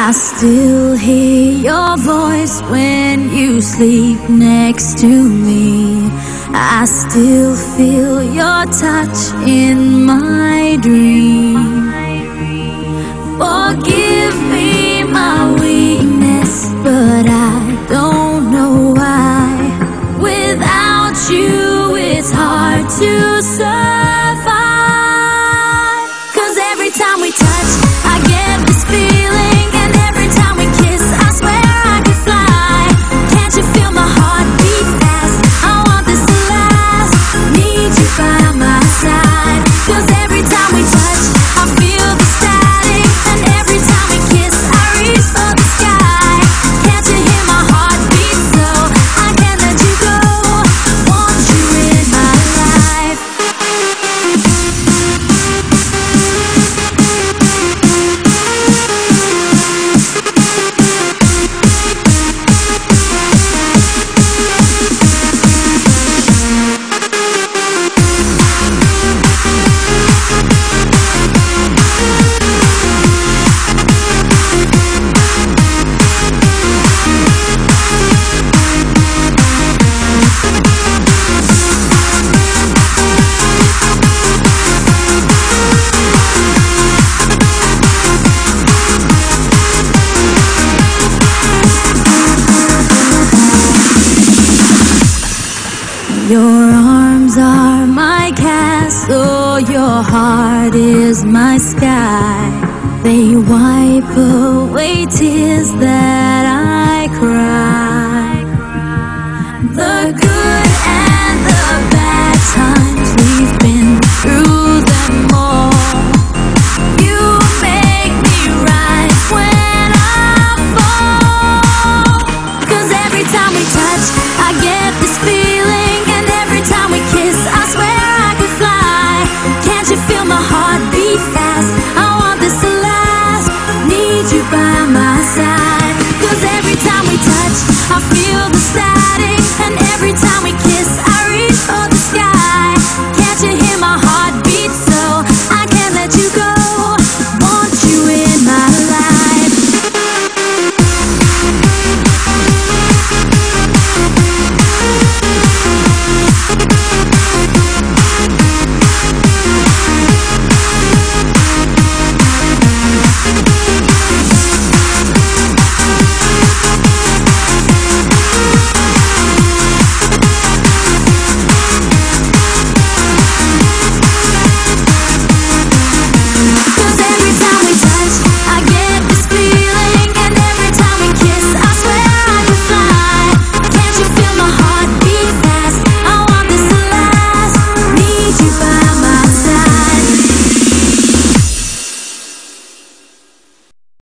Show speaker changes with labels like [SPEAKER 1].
[SPEAKER 1] I still hear your voice when you sleep next to me. I still feel your touch in my dream. Forgive me my weakness, but I don't know why. Without you, it's hard to survive. 'Cause every time we touch, I get this feeling. And every time we kiss, I swear I could fly. Can't you feel my heart beat fast? I want this to last. Need you by my side. 'Cause every time we touch, I feel the static. And every time we kiss, I reach for the sky. Can't you hear my heart beat? So I can't let you go. Want you in my life. Your arms are my castle, your heart is my sky. They wipe away tears that I cry. The good